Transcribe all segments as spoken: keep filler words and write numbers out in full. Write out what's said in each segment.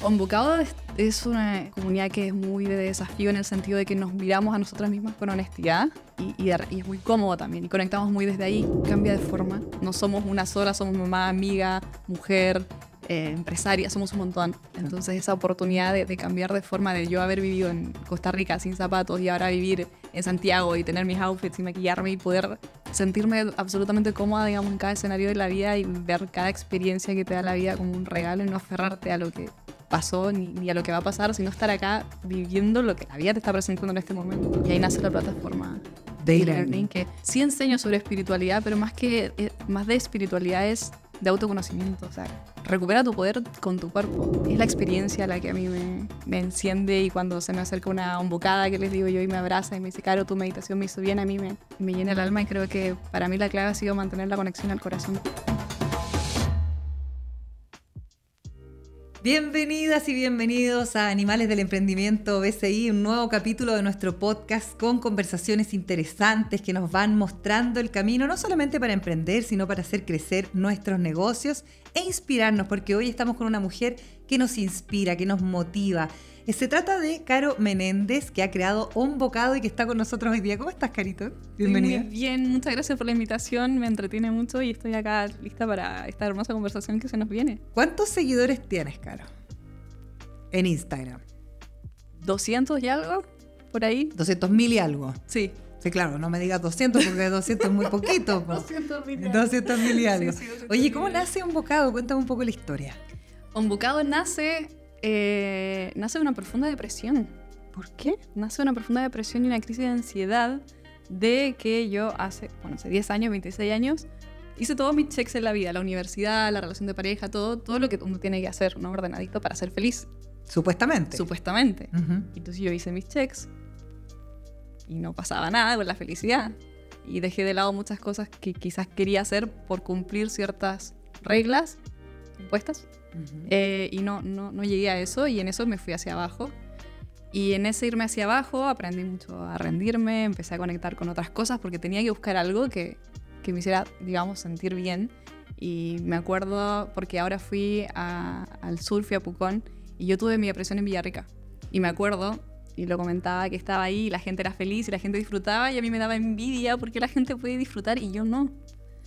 Convocado es, es una comunidad que es muy de desafío en el sentido de que nos miramos a nosotras mismas con honestidad y, y, y es muy cómodo también y conectamos muy desde ahí. Cambia de forma. No somos una sola, somos mamá, amiga, mujer, eh, empresaria, somos un montón. Entonces esa oportunidad de, de cambiar de forma, de yo haber vivido en Costa Rica sin zapatos y ahora vivir en Santiago y tener mis outfits y maquillarme y poder sentirme absolutamente cómoda, digamos, en cada escenario de la vida y ver cada experiencia que te da la vida como un regalo y no aferrarte a lo que pasó ni, ni a lo que va a pasar, sino estar acá viviendo lo que la vida te está presentando en este momento. Y ahí nace la plataforma Day Learning, que sí enseño sobre espiritualidad, pero más que eh, más de espiritualidad es de autoconocimiento. O sea, recupera tu poder con tu cuerpo. Es la experiencia la que a mí me, me enciende, y cuando se me acerca una embocada que les digo yo y me abraza y me dice, Caro, tu meditación me hizo bien, a mí me, me llena el alma, y creo que para mí la clave ha sido mantener la conexión al corazón. Bienvenidas y bienvenidos a Animales del Emprendimiento B C I, un nuevo capítulo de nuestro podcast con conversaciones interesantes que nos van mostrando el camino, no solamente para emprender, sino para hacer crecer nuestros negocios e inspirarnos, porque hoy estamos con una mujer que nos inspira, que nos motiva. Se trata de Caro Menéndez, que ha creado Un Bocado y que está con nosotros hoy día. ¿Cómo estás, Carito? Bienvenida. Muy bien, muchas gracias por la invitación, me entretiene mucho y estoy acá lista para esta hermosa conversación que se nos viene. ¿Cuántos seguidores tienes, Caro? En Instagram. ¿doscientos y algo? ¿Por ahí? doscientos mil y algo. Sí. Sí, claro, no me digas doscientos porque doscientos es muy poquito. doscientos mil y algo. Sí, sí, Oye, ¿cómo nace Un Bocado? Cuéntame un poco la historia. Un Bocado nace... Eh, nace de una profunda depresión. ¿Por qué? Nace de una profunda depresión y una crisis de ansiedad de que yo hace, bueno, hace diez años, veintiséis años, hice todos mis checks en la vida, la universidad, la relación de pareja, todo, todo lo que uno tiene que hacer, ¿no? Ordenadito para ser feliz. Supuestamente. Supuestamente. Uh-huh. Entonces yo hice mis checks y no pasaba nada con la felicidad. Y dejé de lado muchas cosas que quizás quería hacer por cumplir ciertas reglas impuestas. Uh-huh. eh, y no, no, no llegué a eso, y en eso me fui hacia abajo. Y en ese irme hacia abajo aprendí mucho a rendirme, empecé a conectar con otras cosas porque tenía que buscar algo que, que me hiciera, digamos, sentir bien. Y me acuerdo porque ahora fui a, al sur, fui a Pucón, y yo tuve mi depresión en Villarrica. Y me acuerdo, y lo comentaba, que estaba ahí y la gente era feliz y la gente disfrutaba, y a mí me daba envidia porque la gente puede disfrutar y yo no.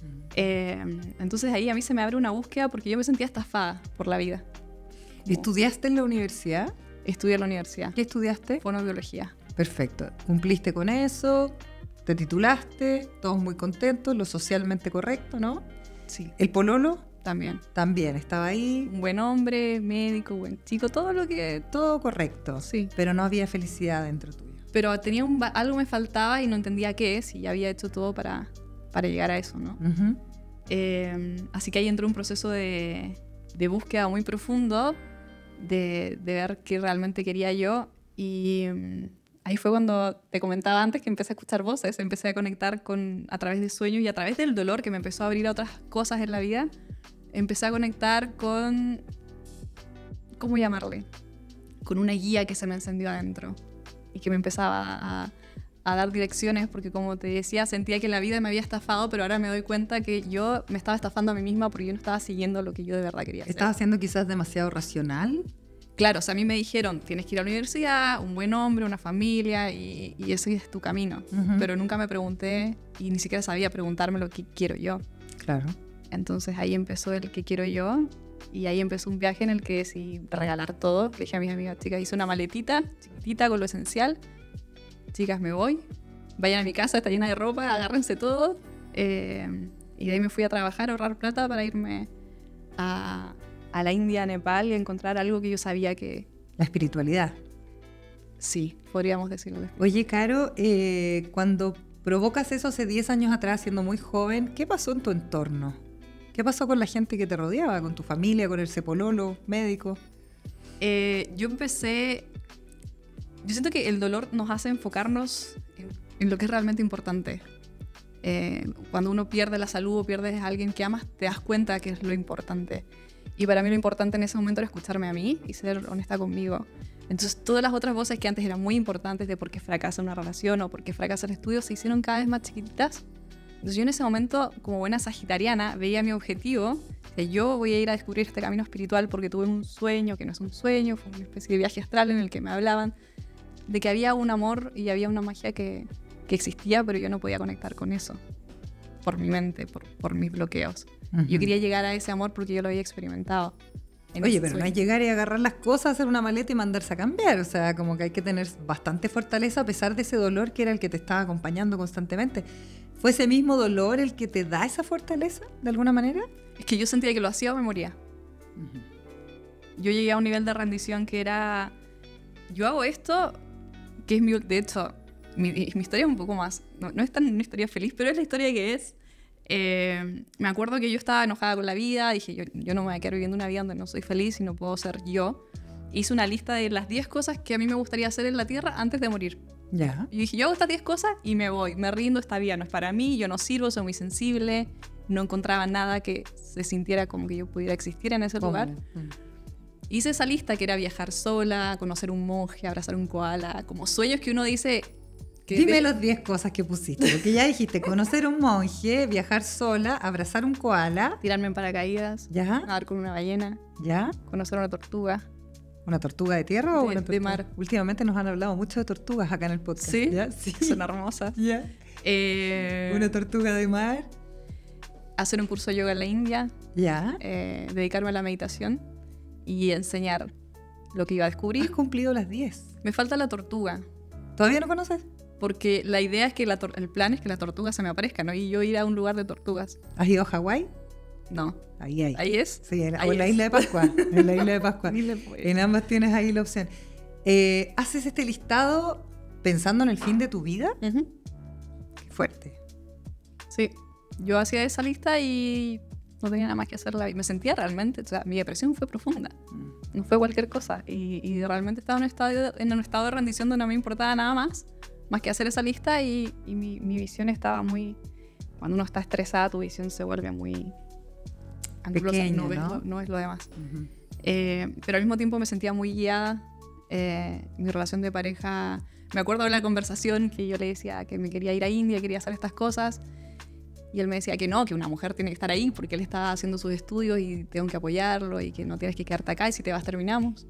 Eh, entonces ahí a mí se me abre una búsqueda porque yo me sentía estafada por la vida. Como... ¿Estudiaste en la universidad? Estudié en la universidad. ¿Qué estudiaste? Fonobiología. Perfecto. ¿Cumpliste con eso? ¿Te titulaste? Todos muy contentos, lo socialmente correcto, ¿no? Sí. ¿El pololo? También. También, estaba ahí. Un buen hombre, médico, buen chico, todo lo que... Todo correcto. Sí. Pero no había felicidad dentro tuyo. Pero tenía un, algo me faltaba y no entendía qué es, y ya había hecho todo para, para llegar a eso, ¿no? Uh-huh. Eh, así que ahí entró un proceso de, de búsqueda muy profundo, de, de ver qué realmente quería yo, y um, ahí fue cuando te comentaba antes que empecé a escuchar voces, empecé a conectar con, a través de sueños y a través del dolor que me empezó a abrir a otras cosas en la vida, empecé a conectar con, ¿cómo llamarle? Con una guía que se me encendió adentro y que me empezaba a... a dar direcciones, porque como te decía, sentía que la vida me había estafado, pero ahora me doy cuenta que yo me estaba estafando a mí misma porque yo no estaba siguiendo lo que yo de verdad quería hacer. ¿Estabas siendo quizás demasiado racional? Claro, o sea, a mí me dijeron, tienes que ir a la universidad, un buen hombre, una familia, y, y ese es tu camino. Uh-huh. Pero nunca me pregunté, y ni siquiera sabía preguntarme lo que quiero yo. Claro. Entonces ahí empezó el que quiero yo, y ahí empezó un viaje en el que decidí regalar todo. Le dije a mis amigas, chicas, hice una maletita chiquitita con lo esencial. Chicas, me voy, vayan a mi casa, está llena de ropa, agárrense todo. Eh, y de ahí me fui a trabajar, a ahorrar plata para irme a, a la India, a Nepal, y a encontrar algo que yo sabía que... La espiritualidad. Sí, podríamos decirlo. Oye, Caro, eh, cuando provocas eso hace diez años atrás, siendo muy joven, ¿qué pasó en tu entorno? ¿Qué pasó con la gente que te rodeaba, con tu familia, con el cepololo, médico? Eh, yo empecé... Yo siento que el dolor nos hace enfocarnos en, en lo que es realmente importante. Eh, cuando uno pierde la salud o pierdes a alguien que amas, te das cuenta que es lo importante. Y para mí lo importante en ese momento era escucharme a mí y ser honesta conmigo. Entonces todas las otras voces que antes eran muy importantes de por qué fracasa una relación o por qué fracasa el estudio se hicieron cada vez más chiquititas Entonces yo en ese momento, como buena sagitariana, veía mi objetivo, que yo voy a ir a descubrir este camino espiritual porque tuve un sueño, que no es un sueño, fue una especie de viaje astral en el que me hablaban de que había un amor y había una magia que, que existía, pero yo no podía conectar con eso, por mi mente, por, por mis bloqueos. Uh-huh. Yo quería llegar a ese amor porque yo lo había experimentado. Oye, pero sueño. No es llegar y agarrar las cosas, hacer una maleta y mandarse a cambiar. O sea, como que hay que tener bastante fortaleza a pesar de ese dolor que era el que te estaba acompañando constantemente. ¿Fue ese mismo dolor el que te da esa fortaleza, de alguna manera? Es que yo sentía que lo hacía o me moría. Uh-huh. Yo llegué a un nivel de rendición que era... Yo hago esto, que es mi... De hecho, mi, mi historia es un poco más... No, no es tan una historia feliz, pero es la historia que es... Eh, me acuerdo que yo estaba enojada con la vida, dije, yo, yo no me voy a quedar viviendo una vida donde no soy feliz y no puedo ser yo. Hice una lista de las diez cosas que a mí me gustaría hacer en la Tierra antes de morir. Ya. Y dije, yo hago estas diez cosas y me voy, me rindo, esta vida no es para mí, yo no sirvo, soy muy sensible, no encontraba nada que se sintiera como que yo pudiera existir en ese lugar. Mm. Hice esa lista que era viajar sola, conocer un monje, abrazar un koala, como sueños que uno dice... Que Dime de... las diez cosas que pusiste, porque ya dijiste conocer un monje, viajar sola, abrazar un koala, tirarme en paracaídas, ¿ya? Nadar con una ballena, ¿ya? Conocer una tortuga. ¿Una tortuga de tierra o de, una tortuga de mar? Últimamente nos han hablado mucho de tortugas acá en el podcast. Sí, ¿ya? Sí. Son hermosas. ¿Ya? Eh... Una tortuga de mar. Hacer un curso de yoga en la India. ¿Ya? Eh, dedicarme a la meditación y enseñar lo que iba a descubrir. Has cumplido las diez. Me falta la tortuga. ¿Todavía no conoces? Porque la idea es que la tor- el plan es que la tortuga se me aparezca, ¿no? Y yo ir a un lugar de tortugas. ¿Has ido a Hawái? No. Ahí, ahí. ¿Ahí es? Sí, en, ahí o en la es. isla de Pascua. En la isla de Pascua. En ambas tienes ahí la opción. Eh, ¿Haces este listado pensando en el fin de tu vida? Uh-huh. Qué fuerte. Sí. Yo hacía esa lista y no tenía nada más que hacerla. Y me sentía realmente... O sea, mi depresión fue profunda. Mm. No fue cualquier cosa. Y, y realmente estaba en un, estado, en un estado de rendición donde no me importaba nada más. Más que hacer esa lista y, y mi, mi visión estaba muy... Cuando uno está estresada, tu visión se vuelve muy... Pequeña, no, ves ¿no? Lo, no es lo demás. Uh-huh. Eh, pero al mismo tiempo me sentía muy guiada. Eh, mi relación de pareja... Me acuerdo de la conversación que yo le decía que me quería ir a India, quería hacer estas cosas. Y él me decía que no, que una mujer tiene que estar ahí porque él estaba haciendo sus estudios y tengo que apoyarlo y que no tienes que quedarte acá y si te vas terminamos.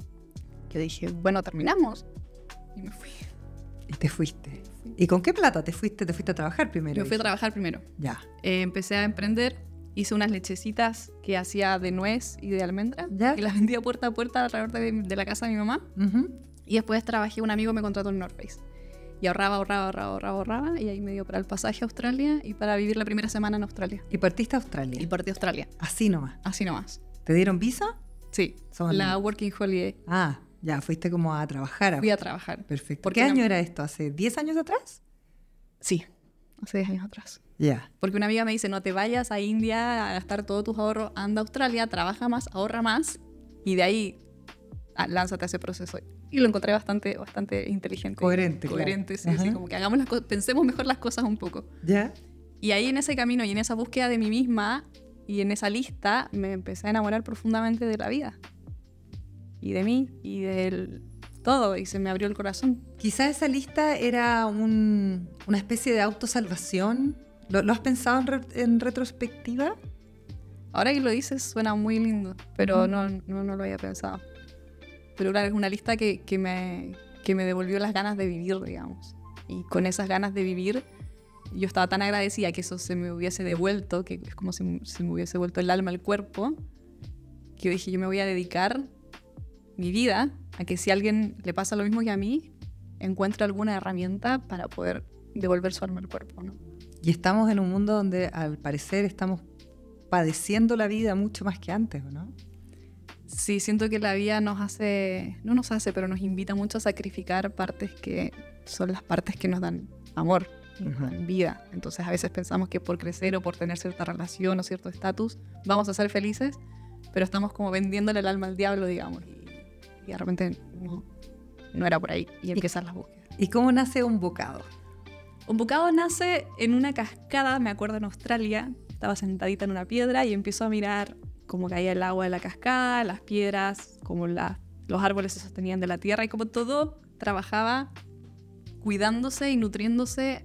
Yo dije, bueno, terminamos. Y me fui. Y te fuiste. ¿Y con qué plata te fuiste? ¿Te fuiste a trabajar primero? Yo fui a trabajar primero. Ya. Eh, empecé a emprender, hice unas lechecitas que hacía de nuez y de almendra. ¿Ya? Y las vendía puerta a puerta alrededor de, de la casa de mi mamá. Uh-huh. Y después trabajé, un amigo me contrató en North Face. Y ahorraba, ahorraba, ahorraba, ahorraba, ahorraba. Y ahí me dio para el pasaje a Australia y para vivir la primera semana en Australia. ¿Y partiste a Australia? Y partí a Australia. Así nomás. Así nomás. ¿Te dieron visa? Sí. Son... La Working Holiday. Ah, ya, fuiste como a trabajar. Fui a trabajar. Perfecto. ¿Por qué qué año no? era esto? ¿Hace diez años atrás? Sí, hace diez años atrás. Ya. Yeah. Porque una amiga me dice, no te vayas a India a gastar todos tus ahorros, anda a Australia, trabaja más, ahorra más y de ahí ah, lánzate a ese proceso. Y lo encontré bastante, bastante inteligente. Coherente. Coherente, claro. sí, sí, como que hagamos las co- pensemos mejor las cosas un poco. Ya. Y ahí en ese camino y en esa búsqueda de mí misma y en esa lista me empecé a enamorar profundamente de la vida. Y de mí y del todo, y se me abrió el corazón. Quizás esa lista era un, una especie de autosalvación. ¿Lo, lo has pensado en, re, en retrospectiva? Ahora que lo dices suena muy lindo, pero mm. no, no, no lo había pensado. Pero claro, es una lista que, que, me, que me devolvió las ganas de vivir, digamos. Y con esas ganas de vivir, yo estaba tan agradecida que eso se me hubiese devuelto, que es como si se me hubiese vuelto el alma al cuerpo, que yo dije, yo me voy a dedicar mi vida a que si a alguien le pasa lo mismo que a mí, encuentre alguna herramienta para poder devolver su alma al cuerpo, ¿no? Y estamos en un mundo donde al parecer estamos padeciendo la vida mucho más que antes, ¿no? Sí, siento que la vida nos hace, no nos hace, pero nos invita mucho a sacrificar partes que son las partes que nos dan amor, uh-huh. nos dan vida. Entonces a veces pensamos que por crecer o por tener cierta relación o cierto estatus vamos a ser felices, pero estamos como vendiéndole el alma al diablo, digamos. Y, y de repente no, no era por ahí y empiezan las búsquedas. ¿Y cómo nace un bocado? Un bocado nace en una cascada, me acuerdo en Australia, estaba sentadita en una piedra y empiezo a mirar cómo caía el agua de la cascada, las piedras, cómo la, los árboles se sostenían de la tierra y cómo todo trabajaba cuidándose y nutriéndose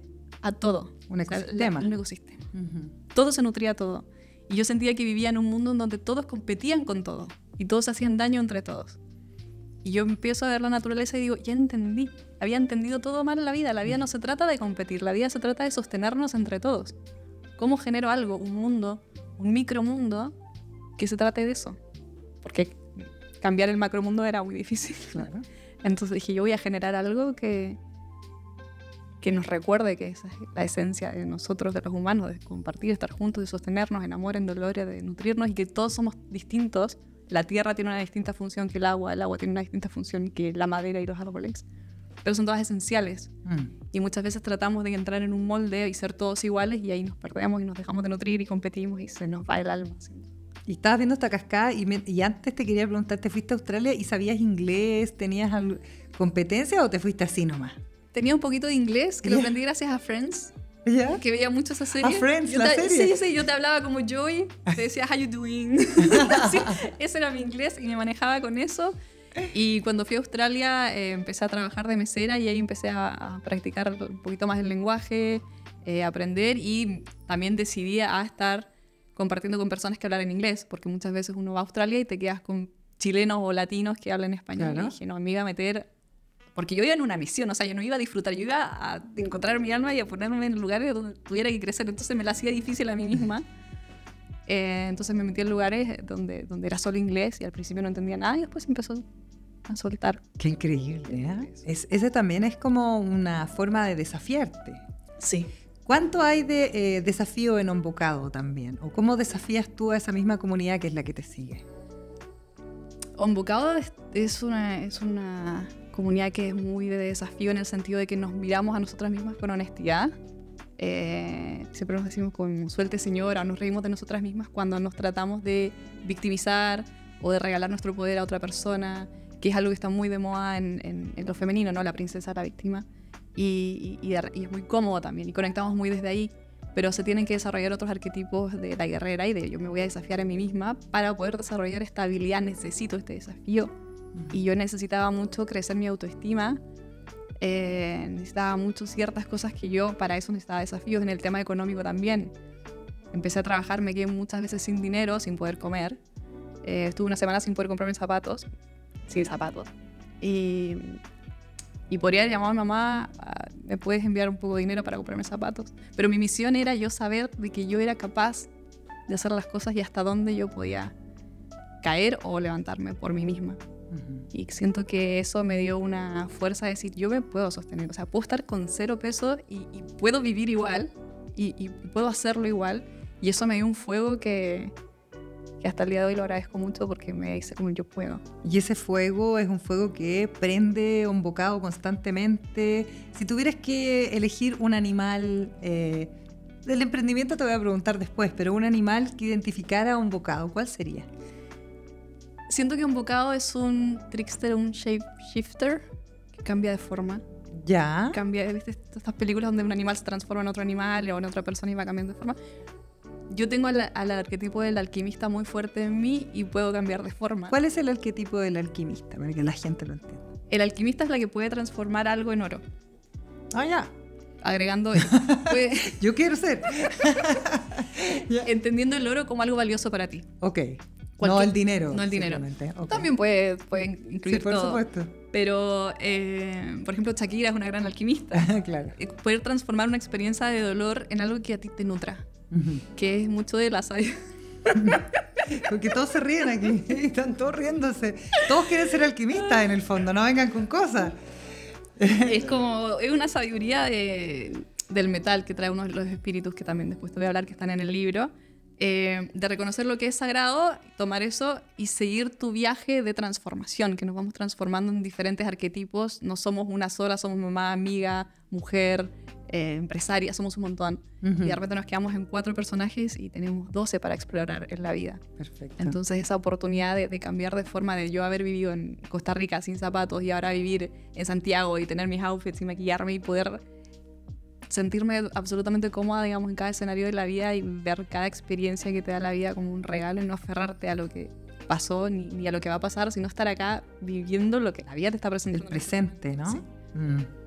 a todo. Un O sea, ecosistema. la- un ecosistema. Uh-huh. Todo se nutría a todo. Y yo sentía que vivía en un mundo en donde todos competían con todo. Y todos hacían daño entre todos. Y yo empiezo a ver la naturaleza y digo, ya entendí. Había entendido todo mal en la vida. La vida no se trata de competir. La vida se trata de sostenernos entre todos. ¿Cómo genero algo, un mundo, un micromundo que se trate de eso? Porque cambiar el macromundo era muy difícil. Claro. Entonces dije, yo voy a generar algo que, que nos recuerde que esa es la esencia de nosotros, de los humanos, de compartir, estar juntos, de sostenernos en amor, en dolor, de nutrirnos, y que todos somos distintos. La tierra tiene una distinta función que el agua, el agua tiene una distinta función que la madera y los árboles, pero son todas esenciales. Mm. Y muchas veces tratamos de entrar en un molde y ser todos iguales, y ahí nos perdemos y nos dejamos de nutrir y competimos y se nos va el alma. ¿Sí? Y estabas viendo esta cascada y, me- y antes te quería preguntar, ¿te fuiste a Australia y sabías inglés? ¿Tenías al- competencia o te fuiste así nomás? Tenía un poquito de inglés que Ya. lo aprendí gracias a Friends, ¿Ya? que veía mucho esa serie. ¿A Friends, Yo la te- serie? Sí, sí, yo te hablaba como Joey, te decía, how you doing? Sí, ese era mi inglés y me manejaba con eso. Y cuando fui a Australia eh, empecé a trabajar de mesera y ahí empecé a, a practicar un poquito más el lenguaje, eh, aprender, y también decidí a estar compartiendo con personas que hablaran inglés, porque muchas veces uno va a Australia y te quedas con chilenos o latinos que hablan español. Claro. Y dije, no, me iba a meter... Porque yo iba en una misión, o sea, yo no iba a disfrutar, yo iba a encontrar mi alma y a ponerme en lugares donde tuviera que crecer. Entonces me la hacía difícil a mí misma. Eh, entonces me metí en lugares donde, donde era solo inglés y al principio no entendía nada y después empezó a soltar. Qué increíble, ¿eh? Es, ese también es como una forma de desafiarte. Sí. ¿Cuánto hay de eh, desafío en Ombocado también? ¿O cómo desafías tú a esa misma comunidad que es la que te sigue? Ombocado es, es, una, es una comunidad que es muy de desafío en el sentido de que nos miramos a nosotras mismas con honestidad. Eh, siempre nos decimos con suelte señora, nos reímos de nosotras mismas cuando nos tratamos de victimizar o de regalar nuestro poder a otra persona, que es algo que está muy de moda en, en, en lo femenino, ¿no? La princesa, la víctima. Y, y, y, de, y es muy cómodo también, y conectamos muy desde ahí. Pero se tienen que desarrollar otros arquetipos de la guerrera y de yo me voy a desafiar a mí misma para poder desarrollar esta habilidad. Necesito este desafío. Y yo necesitaba mucho crecer mi autoestima. Eh, necesitaba mucho ciertas cosas que yo para eso necesitaba desafíos en el tema económico también. Empecé a trabajar, me quedé muchas veces sin dinero, sin poder comer. Eh, estuve una semana sin poder comprarme zapatos, sin zapatos. Y, y podría llamar a mi mamá, a, ¿me puedes enviar un poco de dinero para comprarme zapatos? Pero mi misión era yo saber de que yo era capaz de hacer las cosas y hasta dónde yo podía caer o levantarme por mí misma. Uh-huh. Y siento que eso me dio una fuerza de decir, yo me puedo sostener, o sea, puedo estar con cero pesos y, y puedo vivir igual y, y puedo hacerlo igual. Y eso me dio un fuego que, que hasta el día de hoy lo agradezco mucho porque me dice como yo puedo. Y ese fuego es un fuego que prende Ombocado constantemente. Si tuvieras que elegir un animal, eh, del emprendimiento te voy a preguntar después, pero un animal que identificara a Ombocado, ¿cuál sería? Siento que Ombocado es un trickster, un shapeshifter que cambia de forma. Ya. Cambia, ¿viste? Estas películas donde un animal se transforma en otro animal o en otra persona y va cambiando de forma. Yo tengo al, al arquetipo del alquimista muy fuerte en mí y puedo cambiar de forma. ¿Cuál es el arquetipo del alquimista? Para que la gente lo entienda. El alquimista es la que puede transformar algo en oro. Ah, ya. Agregando... puede, yo quiero ser. entendiendo el oro como algo valioso para ti. Ok. Cualquier, no el dinero. No el dinero. Okay. También puede, puede incluir sí, por todo. supuesto. Pero, eh, por ejemplo, Shakira es una gran alquimista. Claro. Poder transformar una experiencia de dolor en algo que a ti te nutra. Uh-huh. Que es mucho de la sabiduría. Porque todos se ríen aquí. Están todos riéndose. Todos quieren ser alquimistas en el fondo. No vengan con cosas. Es como... Es una sabiduría de, del metal que trae uno de los espíritus que también después te voy a hablar que están en el libro. Eh, de reconocer lo que es sagrado, tomar eso y seguir tu viaje de transformación, que nos vamos transformando en diferentes arquetipos. No somos una sola, somos mamá, amiga, mujer, eh, empresaria, somos un montón. Uh-huh. Y de repente nos quedamos en cuatro personajes y tenemos doce para explorar en la vida. Perfecto. Entonces esa oportunidad de, de cambiar de forma, de yo haber vivido en Costa Rica sin zapatos y ahora vivir en Santiago y tener mis outfits y maquillarme y poder sentirme absolutamente cómoda, digamos, en cada escenario de la vida y ver cada experiencia que te da la vida como un regalo y no aferrarte a lo que pasó ni, ni a lo que va a pasar, sino estar acá viviendo lo que la vida te está presentando. El presente, ¿no? Sí. Mm.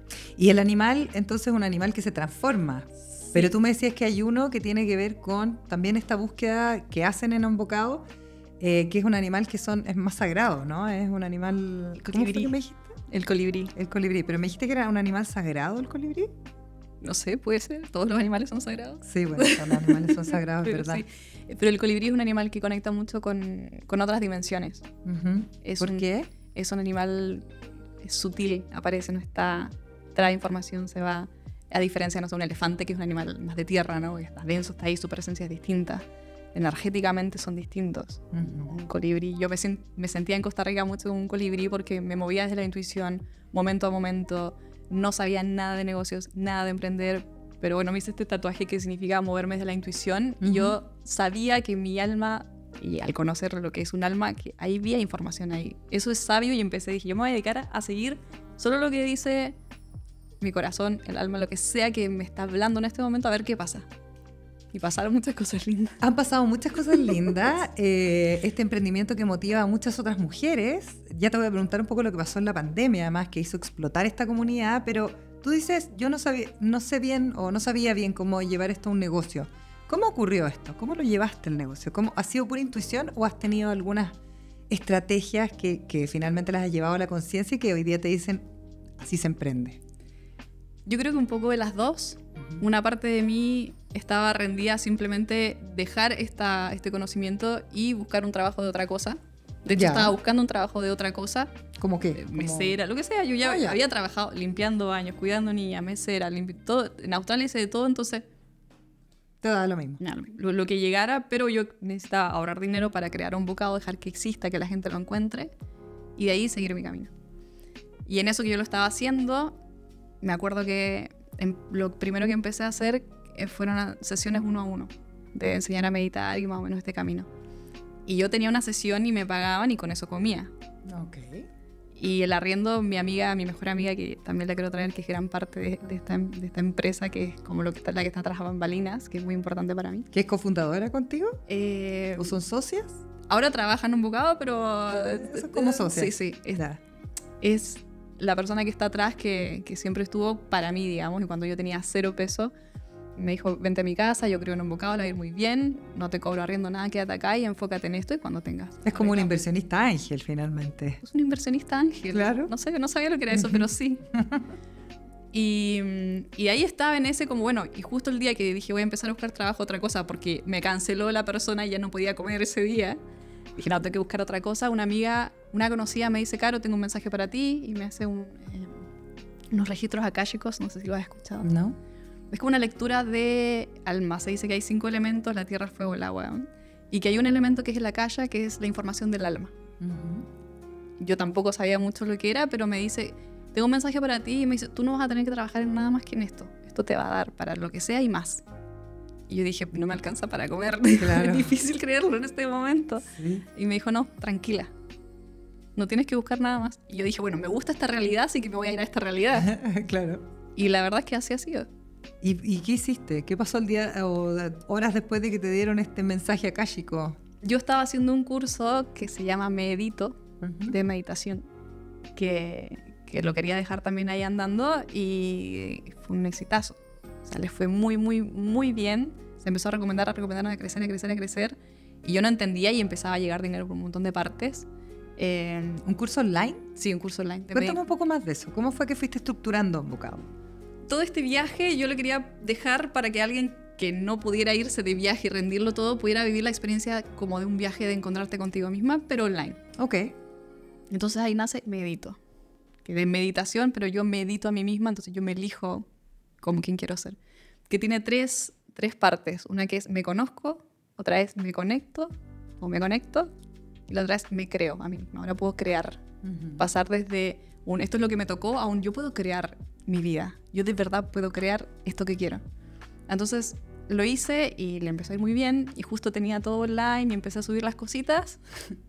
Y el animal, entonces, es un animal que se transforma. Sí. Pero tú me decías que hay uno que tiene que ver con también esta búsqueda que hacen en Embocado, eh, que es un animal que son, es más sagrado, ¿no? Es un animal... El colibrí. ¿Cómo fue que me dijiste? El colibrí. El colibrí. Pero me dijiste que era un animal sagrado el colibrí. No sé, puede ser. Todos los animales son sagrados. Sí, bueno, todos los animales son sagrados, pero ¿verdad? Sí. Pero el colibrí es un animal que conecta mucho con, con otras dimensiones. Uh-huh. Es ¿Por un, qué? Es un animal es sutil, aparece, no está... Trae información, se va... A diferencia de no sé, un elefante, que es un animal más de tierra, ¿no? Que está denso, está ahí, su presencia es distinta. Energéticamente son distintos. Uh-huh. Un colibrí. Yo me, me sentía en Costa Rica mucho un colibrí porque me movía desde la intuición, momento a momento. No sabía nada de negocios, nada de emprender, pero bueno, me hice este tatuaje que significa moverme desde la intuición. Uh-huh. Y yo sabía que mi alma, y al conocer lo que es un alma, que ahí había información ahí. Eso es sabio y empecé, dije, yo me voy a dedicar a seguir solo lo que dice mi corazón, el alma, lo que sea que me está hablando en este momento, a ver qué pasa. Y pasaron muchas cosas lindas. Han pasado muchas cosas lindas. eh, este emprendimiento que motiva a muchas otras mujeres. Ya te voy a preguntar un poco lo que pasó en la pandemia, además, que hizo explotar esta comunidad. Pero tú dices, yo no, sabía, no sé bien o no sabía bien cómo llevar esto a un negocio. ¿Cómo ocurrió esto? ¿Cómo lo llevaste el negocio? ¿Cómo, ¿Ha sido pura intuición o has tenido algunas estrategias que, que finalmente las has llevado a la conciencia y que hoy día te dicen, así se emprende? Yo creo que un poco de las dos. Una parte de mí estaba rendida a simplemente dejar esta, este conocimiento y buscar un trabajo de otra cosa. De hecho, ya. estaba buscando un trabajo de otra cosa. ¿Cómo qué? Mesera, ¿Cómo? Lo que sea. Yo ya, ah, ya había trabajado limpiando baños, cuidando niñas, mesera, limpi- todo. En Australia hice de todo, entonces... Te da lo mismo. No, lo, lo que llegara, pero yo necesitaba ahorrar dinero para crear un bocado, dejar que exista, que la gente lo encuentre, y de ahí seguir mi camino. Y en eso que yo lo estaba haciendo, me acuerdo que en, lo primero que empecé a hacer fueron sesiones uno a uno, de enseñar a meditar y más o menos este camino. Y yo tenía una sesión y me pagaban y con eso comía. Ok. Y el arriendo, mi amiga, mi mejor amiga, que también la quiero traer, que es gran parte de, de, esta, de esta empresa, que es como lo que está, la que está trabajando en Balinas, que es muy importante para mí. ¿Que es cofundadora contigo? Eh, ¿O son socias? Ahora trabajan un bocado, pero... ¿Son como socias? Sí, sí. Es, es la persona que está atrás que, que siempre estuvo para mí, digamos, y cuando yo tenía cero peso, me dijo, vente a mi casa, yo creo en un bocado, le va a ir muy bien, no te cobro arriendo nada, quédate acá y enfócate en esto y cuando tengas. Es como un inversionista ángel, finalmente. Es un inversionista ángel. Claro. No sé, no sabía lo que era eso, pero sí. Y, y ahí estaba en ese como, bueno, y justo el día que dije voy a empezar a buscar trabajo, otra cosa, porque me canceló la persona y ya no podía comer ese día. Dije, no, tengo que buscar otra cosa. Una amiga, una conocida me dice, Caro, tengo un mensaje para ti, y me hace un, eh, unos registros akáshicos, no sé si lo has escuchado. No. Es como una lectura de alma. Se dice que hay cinco elementos, la tierra, el fuego, el agua, ¿no? Y que hay un elemento que es el akasha, que es la información del alma. Uh-huh. Yo tampoco sabía mucho lo que era, pero me dice, tengo un mensaje para ti, y me dice, tú no vas a tener que trabajar en nada más que en esto. Esto te va a dar para lo que sea y más. Y yo dije, no me alcanza para comer. Claro. Es difícil creerlo en este momento. Sí. Y me dijo, no, tranquila. No tienes que buscar nada más. Y yo dije, bueno, me gusta esta realidad, así que me voy a ir a esta realidad. Claro. Y la verdad es que así ha sido. ¿Y, ¿Y qué hiciste? ¿Qué pasó el día o horas después de que te dieron este mensaje akáshico? Yo estaba haciendo un curso que se llama Medito, uh-huh. de meditación, que, que lo quería dejar también ahí andando y fue un exitazo. O sea, les fue muy, muy, muy bien. Se empezó a recomendar, a recomendar, a crecer, a crecer, a crecer. Y yo no entendía y empezaba a llegar dinero por un montón de partes. Eh, ¿Un curso online? Sí, un curso online. Cuéntame un poco más de eso. ¿Cómo fue que fuiste estructurando Embocado? Todo este viaje yo lo quería dejar para que alguien que no pudiera irse de viaje y rendirlo todo pudiera vivir la experiencia como de un viaje de encontrarte contigo misma, pero online. Ok. Entonces ahí nace Medito, que de meditación, pero yo medito a mí misma, entonces yo me elijo como quien quiero ser. Que tiene tres, tres partes. Una que es me conozco, otra es me conecto o me conecto, y la otra es me creo a mí misma. Ahora puedo crear. Uh-huh. Pasar desde un esto es lo que me tocó a un yo puedo crear mi vida. Yo de verdad puedo crear esto que quiero. Entonces lo hice y le empezó a ir muy bien y justo tenía todo online y empecé a subir las cositas.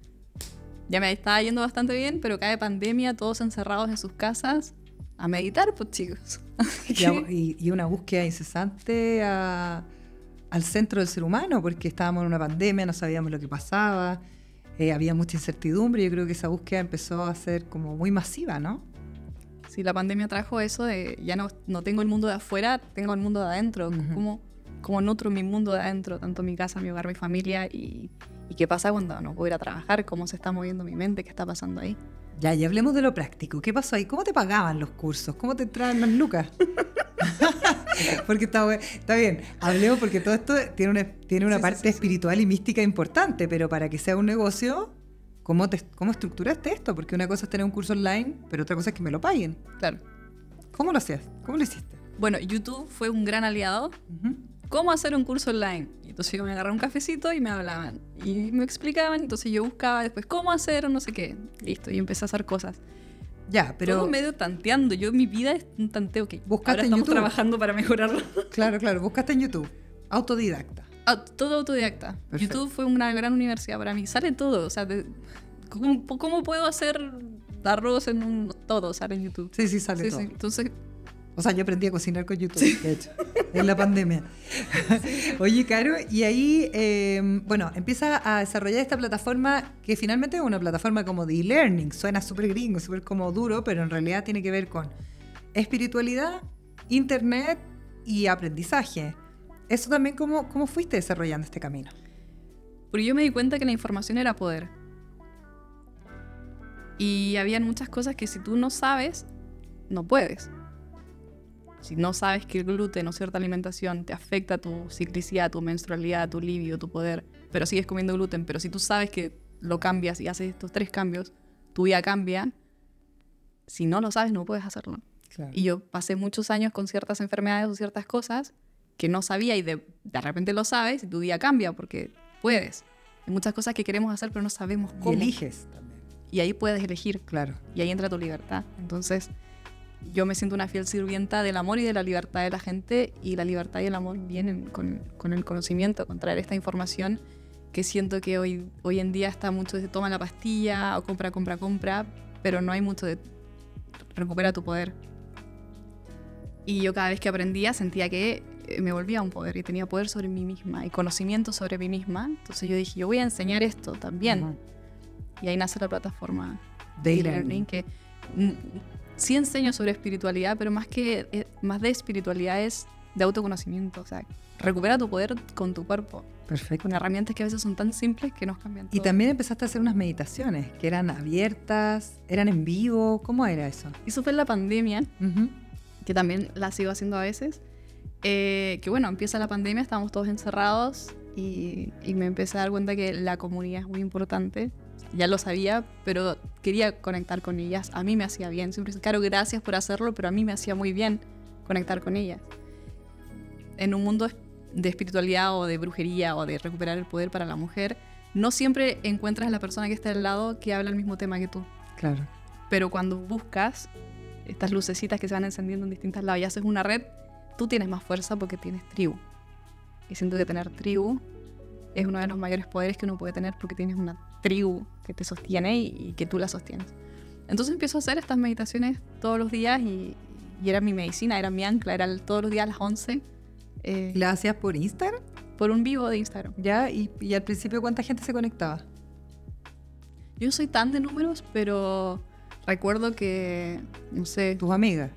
Ya me estaba yendo bastante bien, pero cae pandemia, todos encerrados en sus casas a meditar, pues chicos. y, y una búsqueda incesante a, al centro del ser humano, porque estábamos en una pandemia, no sabíamos lo que pasaba, eh, había mucha incertidumbre. Yo creo que esa búsqueda empezó a ser como muy masiva, ¿no? Sí, la pandemia trajo eso de ya no, no tengo el mundo de afuera, tengo el mundo de adentro. Uh-huh. ¿Cómo, cómo nutro mi mundo de adentro? Tanto mi casa, mi hogar, mi familia. Y, y qué pasa cuando no puedo ir a trabajar, cómo se está moviendo mi mente, qué está pasando ahí. Ya, y hablemos de lo práctico. ¿Qué pasó ahí? ¿Cómo te pagaban los cursos? ¿Cómo te entraban las lucas? Porque está, está bien, hablemos porque todo esto tiene una, tiene una sí, parte sí, sí, espiritual sí. y mística importante, pero para que sea un negocio, ¿cómo, te, ¿cómo estructuraste esto? Porque una cosa es tener un curso online, pero otra cosa es que me lo paguen. Claro. ¿Cómo lo hacías? ¿Cómo lo hiciste? Bueno, YouTube fue un gran aliado. Uh-huh. ¿Cómo hacer un curso online? Y entonces yo me agarraba un cafecito y me hablaban. Y me explicaban, entonces yo buscaba después cómo hacer o no sé qué. Listo, y empecé a hacer cosas. Ya, pero... Todo medio tanteando. Yo, mi vida es un tanteo que buscaste ahora en estamos YouTube. Trabajando para mejorarlo. Claro, claro, buscaste en YouTube. Autodidacta. Ah, todo autodidacta. Perfecto. YouTube fue una gran universidad para mí. Sale todo. O sea, de, ¿cómo, ¿cómo puedo hacer arroz en un... Todo sale en YouTube. Sí, sí, sale Sí, todo. sí. Entonces... O sea, yo aprendí a cocinar con YouTube, sí. De hecho, en la pandemia. Sí. Oye, Caro, y ahí, eh, bueno, empieza a desarrollar esta plataforma que finalmente es una plataforma como de e-learning. Suena súper gringo, súper como duro, pero en realidad tiene que ver con espiritualidad, internet y aprendizaje. ¿Eso también cómo, cómo fuiste desarrollando este camino? Porque yo me di cuenta que la información era poder. Y habían muchas cosas que si tú no sabes, no puedes. Si no sabes que el gluten o cierta alimentación te afecta a tu ciclicidad, tu menstrualidad, tu libido, tu poder, pero sigues comiendo gluten, pero si tú sabes que lo cambias y haces estos tres cambios, tu vida cambia. Si no lo sabes, no puedes hacerlo. Claro. Y yo pasé muchos años con ciertas enfermedades o ciertas cosas que no sabía y de, de repente lo sabes y tu vida cambia porque puedes. Hay muchas cosas que queremos hacer pero no sabemos cómo. Y eliges también. Y ahí puedes elegir. Claro. Y ahí entra tu libertad. Entonces... yo me siento una fiel sirvienta del amor y de la libertad de la gente, y la libertad y el amor vienen con, con el conocimiento, con traer esta información que siento que hoy, hoy en día está mucho de toma la pastilla o compra, compra, compra, pero no hay mucho de recupera tu poder. Y yo cada vez que aprendía sentía que me volvía un poder y tenía poder sobre mí misma y conocimiento sobre mí misma. Entonces yo dije, yo voy a enseñar esto también. Uh-huh. Y ahí nace la plataforma de e-learning, que... sí enseño sobre espiritualidad, pero más que eh, más de espiritualidad es de autoconocimiento. O sea, recupera tu poder con tu cuerpo. Perfecto. Con herramientas que a veces son tan simples que nos cambian todo. Y también empezaste a hacer unas meditaciones que eran abiertas, eran en vivo. ¿Cómo era eso? Eso fue en la pandemia, uh-huh. que también la sigo haciendo a veces. Eh, que bueno, empieza la pandemia, estábamos todos encerrados y, y me empecé a dar cuenta que la comunidad es muy importante. Ya lo sabía, pero quería conectar con ellas. A mí me hacía bien. Siempre dije, Caro, gracias por hacerlo, pero a mí me hacía muy bien conectar con ellas. En un mundo de espiritualidad o de brujería o de recuperar el poder para la mujer, no siempre encuentras a la persona que está al lado que habla el mismo tema que tú. Claro. Pero cuando buscas estas lucecitas que se van encendiendo en distintos lados y haces una red, tú tienes más fuerza porque tienes tribu. Y siento que tener tribu es uno de los mayores poderes que uno puede tener porque tienes una tribu que te sostiene y, y que tú la sostienes. Entonces empiezo a hacer estas meditaciones todos los días y, y era mi medicina, era mi ancla, era el, todos los días a las once. Eh, ¿La hacías por Instagram? Por un vivo de Instagram. Ya, y, y al principio, ¿cuánta gente se conectaba? Yo no soy tan de números, pero recuerdo que, no sé... ¿Tus amigas?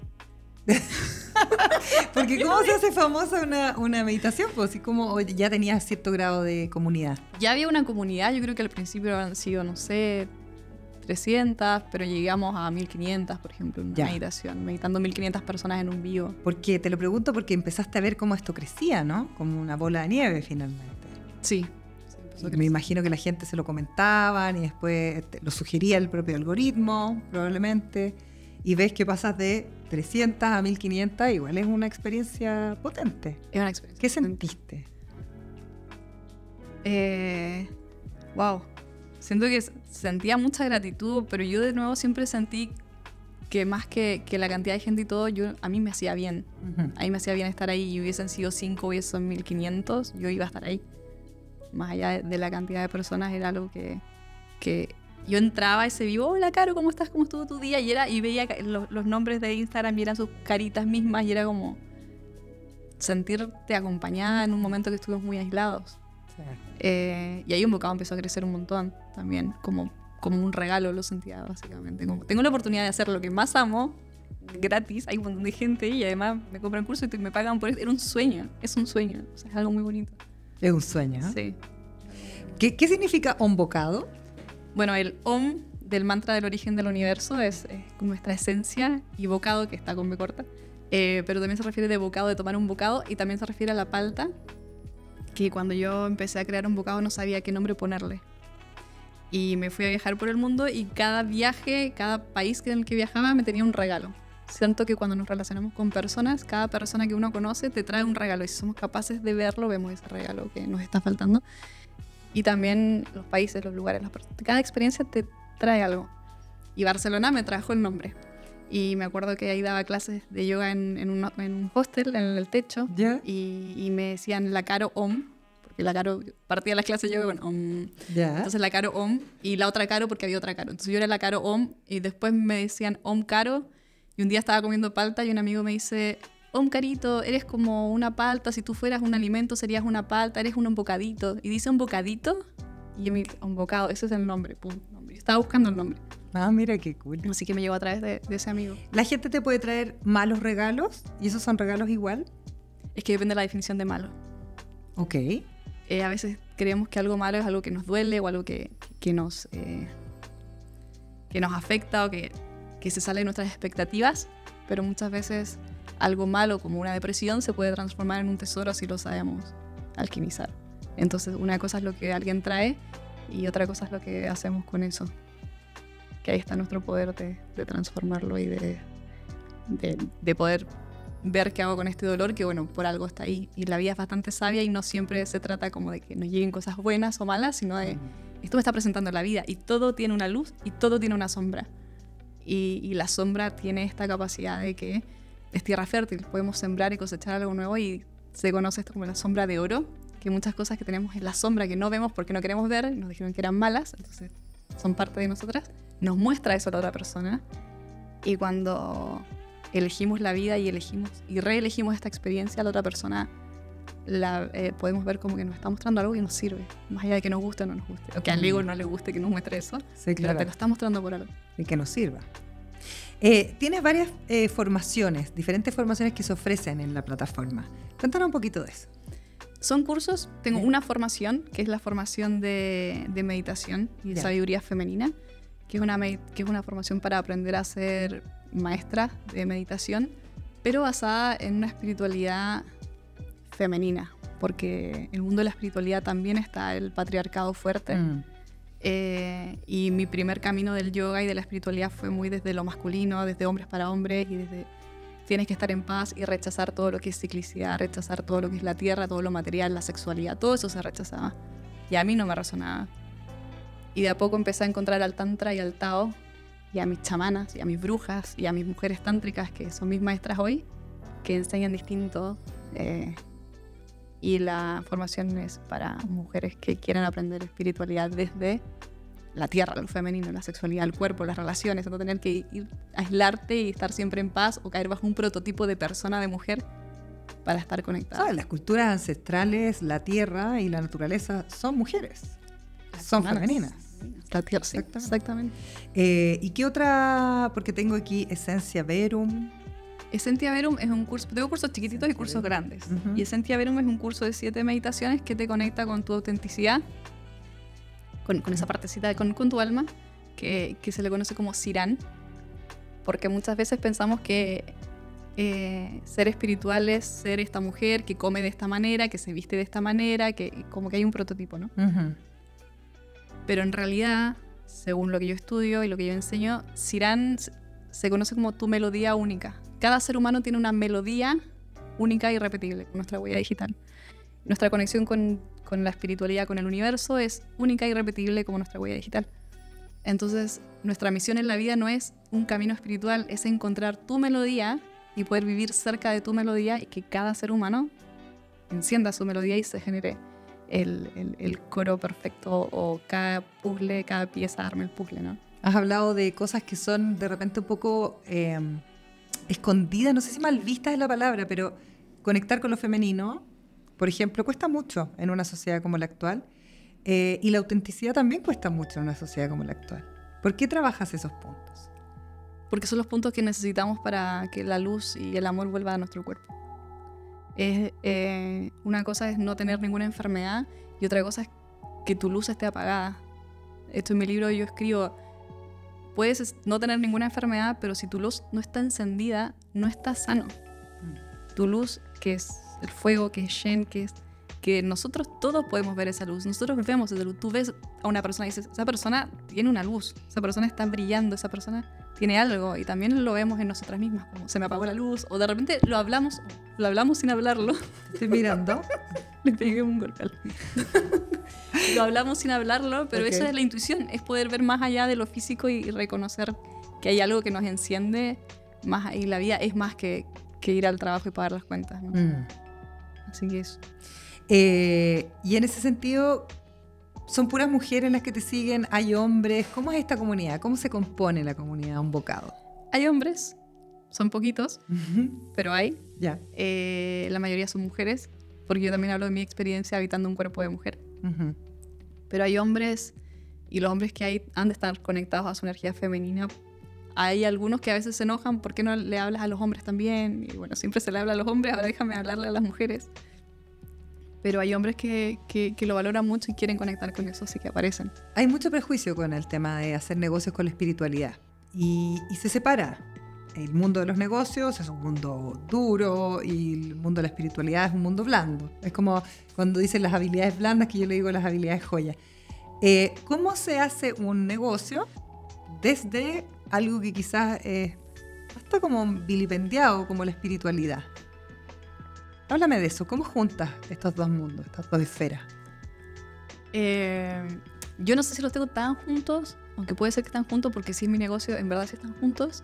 Porque ¿cómo se hace famosa una, una meditación? Pues, ¿y cómo ya tenías cierto grado de comunidad? Ya había una comunidad, yo creo que al principio han sido, no sé, trescientas, pero llegamos a mil quinientas, por ejemplo, en una ya. meditación, meditando mil quinientas personas en un vivo. Porque te lo pregunto porque empezaste a ver cómo esto crecía, ¿no? Como una bola de nieve, finalmente. Sí. sí me imagino que la gente se lo comentaban y después lo sugería el propio algoritmo, probablemente. Y ves que pasas de trescientas a mil quinientas, igual es una experiencia potente. Es una experiencia ¿Qué potente. sentiste? Eh, wow. Siento que sentía mucha gratitud, pero yo de nuevo siempre sentí que más que, que la cantidad de gente y todo, yo, a mí me hacía bien. Uh-huh. A mí me hacía bien estar ahí. Y hubiesen sido cinco, hubiesen mil quinientos, yo iba a estar ahí. Más allá de, de la cantidad de personas, era algo que... que yo entraba a ese vivo, hola Caro, ¿cómo estás? ¿Cómo estuvo tu día? Y, era, y veía los, los nombres de Instagram y eran sus caritas mismas y era como sentirte acompañada en un momento que estuvimos muy aislados. Sí. Eh, y ahí un bocado empezó a crecer un montón también, como, como un regalo lo sentía básicamente. Como, tengo la oportunidad de hacer lo que más amo gratis, hay un montón de gente y además me compran curso y me pagan por eso. Era un sueño, es un sueño, o sea, es algo muy bonito. Es un sueño, ¿eh? Sí. ¿Qué, qué significa Ombocado? Bueno, el Om del mantra del origen del universo es, es nuestra esencia, y bocado, que está con B corta, eh, pero también se refiere de bocado, de tomar un bocado, y también se refiere a la palta, que cuando yo empecé a crear un bocado no sabía qué nombre ponerle. Y me fui a viajar por el mundo y cada viaje, cada país en el que viajaba me tenía un regalo. Siento que cuando nos relacionamos con personas, cada persona que uno conoce te trae un regalo y si somos capaces de verlo, vemos ese regalo que nos está faltando. Y también los países, los lugares, las personas. Cada experiencia te trae algo. Y Barcelona me trajo el nombre. Y me acuerdo que ahí daba clases de yoga en, en, un, en un hostel, en el techo. ¿Ya? Y, y me decían la Caro Om, porque la Caro partía las clases de yoga con Om. ¿Ya? Entonces la Caro Om y la otra Caro porque había otra Caro. Entonces yo era la Caro Om y después me decían Om Caro. Y un día estaba comiendo palta y un amigo me dice: Om Carito, eres como una palta, si tú fueras un alimento serías una palta, eres un bocadito. Y dice un bocadito y yo me dije, un bocado, ese es el nombre, pum, nombre. Estaba buscando el nombre. Ah, mira qué cool. Así que me llevó a través de, de ese amigo. ¿La gente te puede traer malos regalos? ¿Y esos son regalos igual? Es que depende de la definición de malo. Ok. Eh, a veces creemos que algo malo es algo que nos duele o algo que, que, nos, eh, que nos afecta o que, que se sale de nuestras expectativas, pero muchas veces algo malo como una depresión se puede transformar en un tesoro si lo sabemos alquimizar. Entonces una cosa es lo que alguien trae y otra cosa es lo que hacemos con eso. Que ahí está nuestro poder de, de transformarlo y de, de, de poder ver qué hago con este dolor, que bueno, por algo está ahí. Y la vida es bastante sabia y no siempre se trata como de que nos lleguen cosas buenas o malas, sino de esto me está presentando la vida y todo tiene una luz y todo tiene una sombra. Y, y la sombra tiene esta capacidad de que es tierra fértil, podemos sembrar y cosechar algo nuevo y se conoce esto como la sombra de oro, que muchas cosas que tenemos en la sombra que no vemos porque no queremos ver, nos dijeron que eran malas, entonces son parte de nosotras, nos muestra eso a la otra persona y cuando elegimos la vida y elegimos y reelegimos esta experiencia, la otra persona la eh, podemos ver como que nos está mostrando algo que nos sirve, más allá de que nos guste o no nos guste, o que al ego no le guste que nos muestre eso, sí, claro. Pero te lo está mostrando por algo. Y que nos sirva. Eh, tienes varias eh, formaciones, diferentes formaciones que se ofrecen en la plataforma. Cuéntanos un poquito de eso. Son cursos, tengo una formación, que es la formación de, de meditación y Ya. sabiduría femenina, que es, una, que es una formación para aprender a ser maestra de meditación, pero basada en una espiritualidad femenina, porque en el mundo de la espiritualidad también está el patriarcado fuerte. Mm. Eh, y mi primer camino del yoga y de la espiritualidad fue muy desde lo masculino, desde hombres para hombres y desde tienes que estar en paz y rechazar todo lo que es ciclicidad, rechazar todo lo que es la tierra, todo lo material, la sexualidad, todo eso se rechazaba y a mí no me resonaba. Y de a poco empecé a encontrar al tantra y al tao y a mis chamanas y a mis brujas y a mis mujeres tántricas que son mis maestras hoy, que enseñan distinto. Eh, y la formación es para mujeres que quieran aprender espiritualidad desde la tierra, lo femenino, la sexualidad, el cuerpo, las relaciones, no tener que ir a aislarte y estar siempre en paz o caer bajo un prototipo de persona, de mujer, para estar conectada. ¿Sabes? Las culturas ancestrales, la tierra y la naturaleza son mujeres. Las son humanas, femeninas. La tierra, sí, Exactamente. exactamente. Eh, ¿Y qué otra? Porque tengo aquí Esencia Verum. Essentia Verum es un curso, tengo cursos chiquititos y cursos grandes. Uh-huh. Y Essentia Verum es un curso de siete meditaciones que te conecta con tu autenticidad, con, con esa partecita, de, con, con tu alma, que, que se le conoce como Sirán, porque muchas veces pensamos que eh, ser espiritual es ser esta mujer que come de esta manera, que se viste de esta manera, que como que hay un prototipo, ¿no? Uh-huh. Pero en realidad, según lo que yo estudio y lo que yo enseño, Sirán se conoce como tu melodía única. Cada ser humano tiene una melodía única y irrepetible, nuestra huella digital. Nuestra conexión con, con la espiritualidad, con el universo, es única y irrepetible como nuestra huella digital. Entonces, nuestra misión en la vida no es un camino espiritual, es encontrar tu melodía y poder vivir cerca de tu melodía y que cada ser humano encienda su melodía y se genere el, el, el coro perfecto o cada puzzle, cada pieza arme el puzzle, ¿no? Has hablado de cosas que son de repente un poco eh, escondidas, no sé si mal vistas es la palabra, pero conectar con lo femenino, por ejemplo, cuesta mucho en una sociedad como la actual, eh, y la autenticidad también cuesta mucho en una sociedad como la actual. ¿Por qué trabajas esos puntos? porque son los puntos que necesitamos para que la luz y el amor vuelvan a nuestro cuerpo. Es, eh, una cosa es no tener ninguna enfermedad y otra cosa es que tu luz esté apagada. Esto en mi libro yo escribo, puedes no tener ninguna enfermedad, pero si tu luz no está encendida, no estás sano. Mm. Tu luz, que es el fuego, que es Shen, que es que nosotros todos podemos ver esa luz, nosotros vemos esa luz. Tú ves a una persona y dices, esa persona tiene una luz, esa persona está brillando, esa persona tiene algo, y también lo vemos en nosotras mismas, como se me apagó la luz, o de repente lo hablamos, lo hablamos sin hablarlo. Estoy mirando. Le pegué un golpe al Lo hablamos sin hablarlo, pero okay. Eso es la intuición, es poder ver más allá de lo físico y, y reconocer que hay algo que nos enciende más, y la vida es más que, que ir al trabajo y pagar las cuentas, ¿no? Mm. Así que eso. Eh, y en ese sentido, ¿son puras mujeres las que te siguen? ¿Hay hombres? ¿Cómo es esta comunidad? ¿Cómo se compone la comunidad Un Bocado? Hay hombres, son poquitos, uh-huh. pero hay. Yeah. Eh, la mayoría son mujeres, porque yo también hablo de mi experiencia habitando un cuerpo de mujer. Uh-huh. Pero hay hombres, y los hombres que hay han de estar conectados a su energía femenina. Hay algunos que a veces se enojan, ¿por qué no le hablas a los hombres también? Y bueno, siempre se le habla a los hombres, ahora déjame hablarle a las mujeres. Pero hay hombres que, que, que lo valoran mucho y quieren conectar con eso, así que aparecen. Hay mucho prejuicio con el tema de hacer negocios con la espiritualidad. Y, y se separa. El mundo de los negocios es un mundo duro y el mundo de la espiritualidad es un mundo blando. Es como cuando dicen las habilidades blandas, que yo le digo las habilidades joyas. Eh, ¿Cómo se hace un negocio desde algo que quizás es hasta como vilipendiado como la espiritualidad? Háblame de eso. ¿Cómo juntas estos dos mundos, estas dos esferas? Eh, yo no sé si los tengo tan juntos, aunque puede ser que están juntos, porque si es mi negocio, en verdad sí están juntos.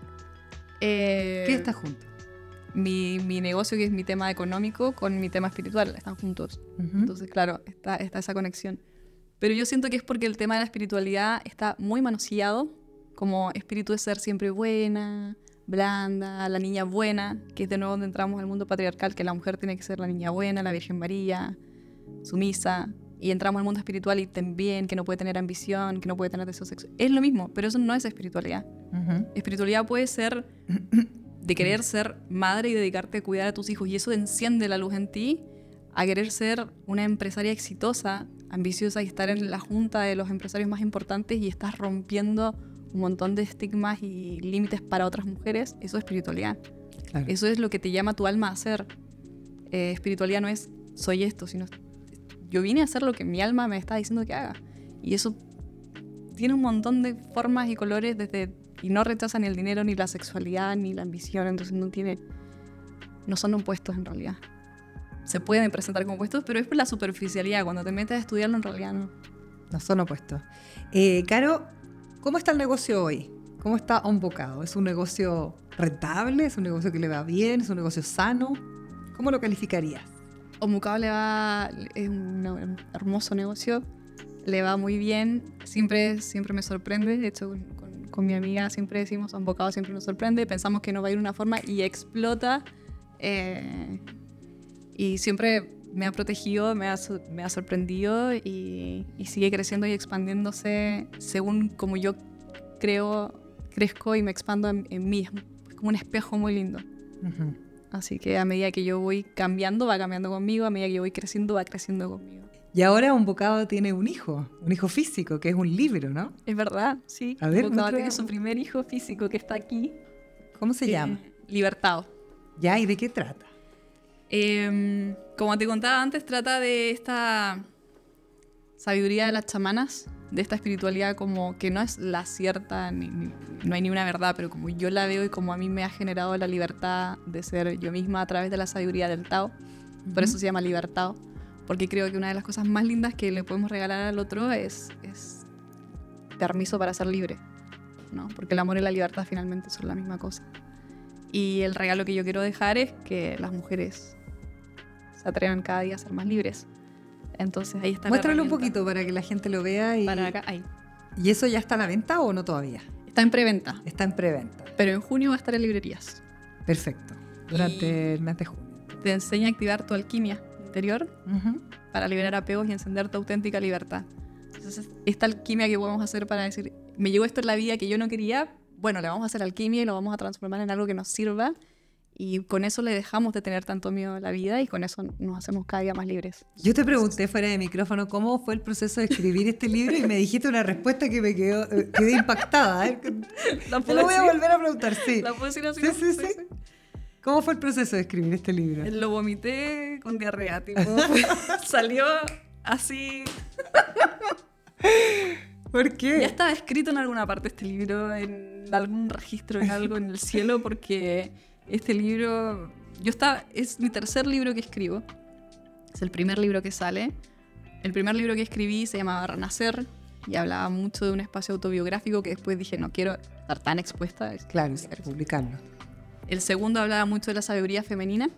Eh, ¿Qué está junto? Mi, mi negocio, que es mi tema económico, con mi tema espiritual, están juntos. Uh-huh. Entonces, claro, está, está esa conexión. Pero yo siento que es porque el tema de la espiritualidad está muy manoseado, como espíritu de ser siempre buena, blanda, la niña buena, que es de nuevo donde entramos al mundo patriarcal, que la mujer tiene que ser la niña buena, la Virgen María, sumisa, y entramos al mundo espiritual y también que no puede tener ambición, que no puede tener deseo sexual. Es lo mismo, pero eso no es espiritualidad. Uh-huh. Espiritualidad puede ser de querer ser madre y dedicarte a cuidar a tus hijos, y eso enciende la luz en ti, a querer ser una empresaria exitosa, ambiciosa, y estar en la junta de los empresarios más importantes y estás rompiendo un montón de estigmas y límites para otras mujeres. Eso es espiritualidad. Claro. Eso es lo que te llama tu alma a hacer. Eh, espiritualidad no es soy esto, sino yo vine a hacer lo que mi alma me está diciendo que haga. Y eso tiene un montón de formas y colores desde, y no rechaza ni el dinero, ni la sexualidad, ni la ambición. Entonces no tiene, no son opuestos en realidad. Se pueden presentar como opuestos, pero es por la superficialidad. Cuando te metes a estudiarlo, en realidad no. No son opuestos. Eh, Caro, ¿cómo está el negocio hoy? ¿Cómo está Un Bocado? ¿Es un negocio rentable? ¿Es un negocio que le va bien? ¿Es un negocio sano? ¿Cómo lo calificarías? Un Bocado le va, es un hermoso negocio, le va muy bien, siempre, siempre me sorprende. De hecho, con, con, con mi amiga siempre decimos Un Bocado siempre nos sorprende, pensamos que no va a ir de una forma y explota. Eh, y siempre me ha protegido, me ha, me ha sorprendido y, y sigue creciendo y expandiéndose según como yo creo, crezco y me expando en, en mí. Es como un espejo muy lindo. Uh-huh. Así que a medida que yo voy cambiando, va cambiando conmigo, a medida que yo voy creciendo, va creciendo conmigo. Y ahora Un Bocado tiene un hijo, un hijo físico, que es un libro, ¿no? Es verdad, sí. A ver, Un Bocado tiene su primer hijo físico que está aquí. ¿Cómo se eh, llama? Libertado. ¿Ya? ¿Y de qué trata? Eh, como te contaba antes, trata de esta sabiduría de las chamanas, de esta espiritualidad como que no es la cierta, ni, ni, no hay ni una verdad, pero como yo la veo y como a mí me ha generado la libertad de ser yo misma a través de la sabiduría del Tao. Uh-huh. Por eso se llama Libertado, porque creo que una de las cosas más lindas que le podemos regalar al otro es, es permiso para ser libre, ¿no? Porque el amor y la libertad finalmente son la misma cosa. Y el regalo que yo quiero dejar es que las mujeres se atrevan cada día a ser más libres. Entonces ahí está. Muéstralo un poquito para que la gente lo vea. Y... Para acá, ahí. ¿Y eso ya está a la venta o no todavía? Está en preventa. Está en preventa. Pero en junio va a estar en librerías. Perfecto. Durante y el mes de junio. Te enseña a activar tu alquimia interior uh-huh. para liberar apegos y encender tu auténtica libertad. Entonces esta alquimia que podemos hacer para decir, me llegó esto en la vida que yo no quería, bueno, le vamos a hacer alquimia y lo vamos a transformar en algo que nos sirva. Y con eso le dejamos de tener tanto miedo a la vida y con eso nos hacemos cada día más libres. Yo te pregunté fuera de micrófono cómo fue el proceso de escribir este libro y me dijiste una respuesta que me quedó, quedé impactada. ¿eh? ¿La Te lo voy a volver a preguntar, sí. ¿La puedo decir así? Sí, sí, sí, sí. ¿Cómo fue el proceso de escribir este libro? Lo vomité con diarrea, tipo, salió así. ¿Por qué? Ya estaba escrito en alguna parte este libro, en algún registro, en algo en el cielo, porque este libro, yo estaba, es mi tercer libro que escribo, es el primer libro que sale. El primer libro que escribí se llamaba Renacer y hablaba mucho de un espacio autobiográfico que después dije, no quiero estar tan expuesta. Claro, es publicarlo. El segundo hablaba mucho de la sabiduría femenina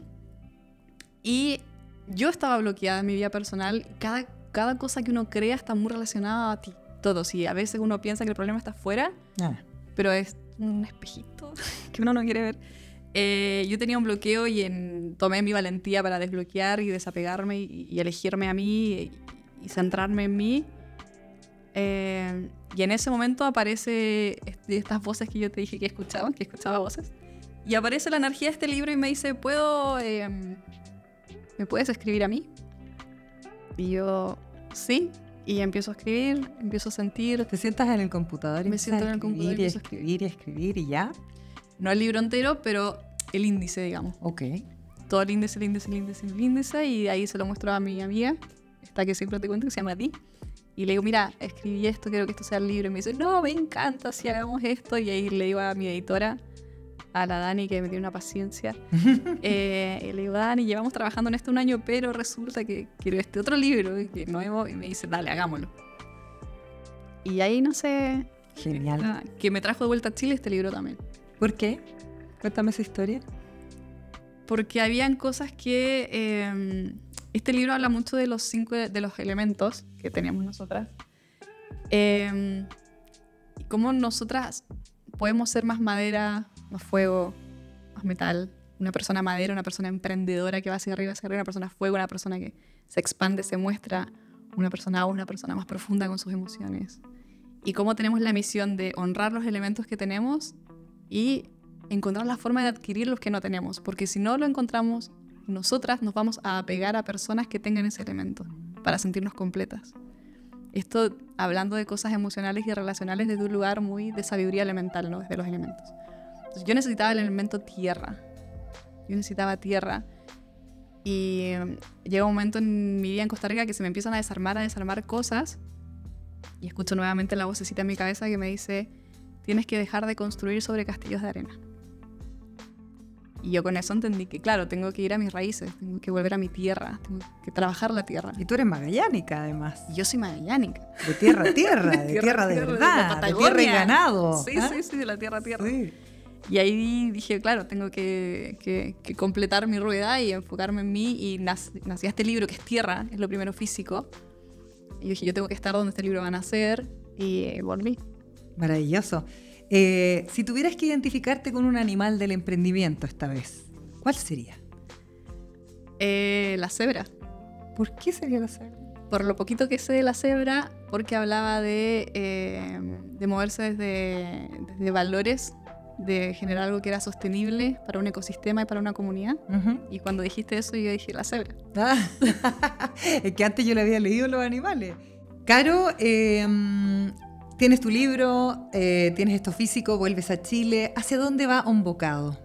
y yo estaba bloqueada en mi vida personal. Cada, cada cosa que uno crea está muy relacionada a ti. Todo. Si a veces uno piensa que el problema está afuera, ah. pero es un espejito que uno no quiere ver. Eh, yo tenía un bloqueo y en, tomé mi valentía para desbloquear y desapegarme y, y elegirme a mí y, y centrarme en mí. Eh, y en ese momento aparece estas voces que yo te dije que escuchaba, que escuchaba voces. Y aparece la energía de este libro y me dice, ¿puedo, eh, ¿me puedes escribir a mí? Y yo, sí. Y empiezo a escribir, empiezo a sentir. ¿Te sientas en el computador y me siento en el computador y y escribir, escribir y escribir y ya? No el libro entero, pero el índice, digamos. Ok. Todo el índice, el índice, el índice, el índice. Y ahí se lo muestro a mi amiga, esta que siempre te cuento, que se llama Di. Y le digo, mira, escribí esto, quiero que esto sea el libro. Y me dice, no, me encanta si hagamos esto. Y ahí le digo a mi editora, a la Dani, que me tiene una paciencia. eh, y le digo, Dani, llevamos trabajando en esto un año, pero resulta que quiero este otro libro, que nuevo. Y me dice, dale, hagámoslo. Y ahí, no sé... Genial. Ah, que me trajo de vuelta a Chile este libro también. ¿Por qué? Cuéntame esa historia. Porque habían cosas que... Eh, este libro habla mucho de los cinco de los elementos que teníamos nosotras. Eh, y cómo nosotras podemos ser más madera, más fuego, más metal. Una persona madera, una persona emprendedora que va hacia arriba, hacia arriba. Una persona fuego, una persona que se expande, se muestra. Una persona agua, una persona más profunda con sus emociones. Y cómo tenemos la misión de honrar los elementos que tenemos y encontrar la forma de adquirir los que no tenemos. Porque si no lo encontramos, nosotras nos vamos a apegar a personas que tengan ese elemento para sentirnos completas. Esto hablando de cosas emocionales y relacionales desde un lugar muy de sabiduría elemental, ¿no? Desde los elementos. Entonces, yo necesitaba el elemento tierra. Yo necesitaba tierra. Y llega un momento en mi vida en Costa Rica que se me empiezan a desarmar, a desarmar cosas. Y escucho nuevamente la vocecita en mi cabeza que me dice, tienes que dejar de construir sobre castillos de arena. Y yo con eso entendí que, claro, tengo que ir a mis raíces, tengo que volver a mi tierra, tengo que trabajar la tierra. Y tú eres magallánica, además. Y yo soy magallánica. De tierra a tierra, de, de tierra, tierra de tierra, verdad, de, de tierra y ganado. Sí, ¿Ah? sí, sí, de la tierra a tierra. Sí. Y ahí dije, claro, tengo que, que, que completar mi rueda y enfocarme en mí. Y nac- nací este libro que es tierra, es lo primero físico. Y yo dije, yo tengo que estar donde este libro va a nacer. Y eh, volví. Maravilloso. Eh, si tuvieras que identificarte con un animal del emprendimiento esta vez, ¿cuál sería? Eh, la cebra. ¿Por qué sería la cebra? Por lo poquito que sé de la cebra, porque hablaba de, eh, de moverse desde, desde valores, de generar algo que era sostenible para un ecosistema y para una comunidad. Uh-huh. Y cuando dijiste eso, yo dije la cebra. Ah, es que antes yo le había leído los animales. Caro, eh, tienes tu libro, eh, tienes esto físico, vuelves a Chile. ¿Hacia dónde va Un Bocado?